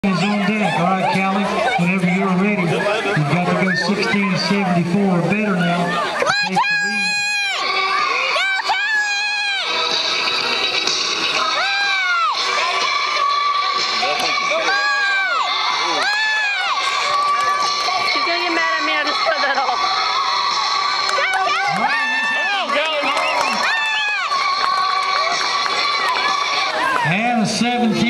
is on deck. All right, Callie, whenever you're ready, you've got to go 1674 or better now. Take the lead. She's gonna get mad at me. I just cut that off. And a 17.